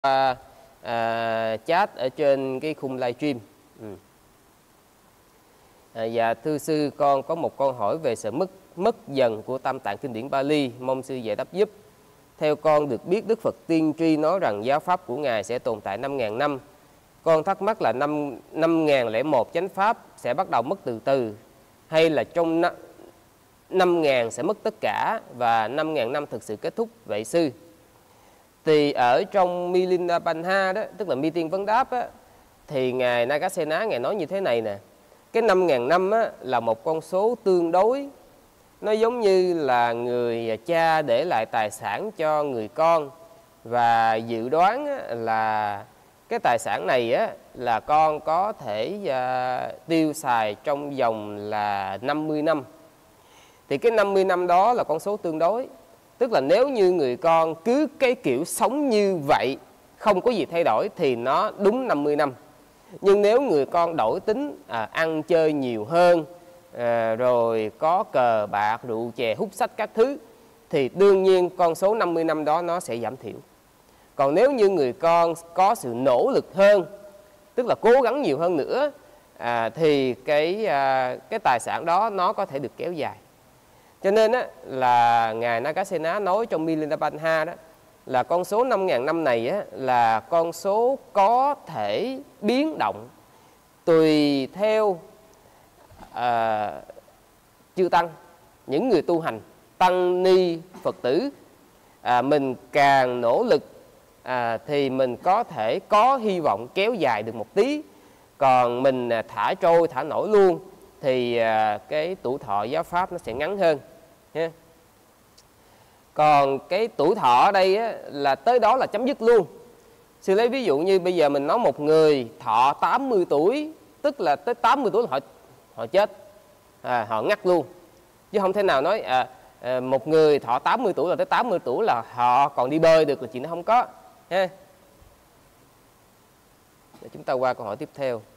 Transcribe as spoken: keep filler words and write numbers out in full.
à, à, chat ở trên cái khung livestream. Ừ. À, dạ thưa sư, con có một câu hỏi về sự mất mất dần của Tam Tạng Kinh điển Bali, mong sư giải đáp giúp. Theo con được biết, Đức Phật tiên tri nói rằng giáo pháp của Ngài sẽ tồn tại năm nghìn năm. Con thắc mắc là năm năm nghìn lẻ một chánh pháp sẽ bắt đầu mất từ từ, hay là trong năm nghìn sẽ mất tất cả và năm nghìn năm thực sự kết thúc vậy sư? Thì ở trong Milinda Panha đó, tức là Mi Tiên Vấn Đáp á, thì Ngài Nagasena Ngài nói như thế này nè. Cái năm nghìn năm á, là một con số tương đối. Nó giống như là người cha để lại tài sản cho người con, và dự đoán á, là cái tài sản này á, là con có thể uh, tiêu xài trong vòng là năm mươi năm. Thì cái năm mươi năm đó là con số tương đối. Tức là nếu như người con cứ cái kiểu sống như vậy, không có gì thay đổi, thì nó đúng năm mươi năm. Nhưng nếu người con đổi tính, à, ăn chơi nhiều hơn, à, rồi có cờ bạc, rượu chè, hút sách các thứ, thì đương nhiên con số năm mươi năm đó nó sẽ giảm thiểu. Còn nếu như người con có sự nỗ lực hơn, tức là cố gắng nhiều hơn nữa, à, thì cái, à, cái tài sản đó nó có thể được kéo dài. Cho nên á, là Ngài Nagasena nói trong Milinda Panha đó, là con số năm nghìn năm này á, là con số có thể biến động tùy theo à, chư tăng, những người tu hành, tăng ni Phật tử. à, Mình càng nỗ lực à, thì mình có thể có hy vọng kéo dài được một tí. Còn mình à, thả trôi, thả nổi luôn, thì à, cái tuổi thọ giáo pháp nó sẽ ngắn hơn. Yeah. Còn cái tuổi thọ ở đây á, là tới đó là chấm dứt luôn. Sư lấy ví dụ như bây giờ mình nói một người thọ tám mươi tuổi, tức là tới tám mươi tuổi là họ, họ chết, à, họ ngắt luôn. Chứ không thể nào nói à, à, một người thọ tám mươi tuổi là tới tám mươi tuổi là họ còn đi bơi được, là chuyện nó không có. Ha. Để chúng ta qua câu hỏi tiếp theo.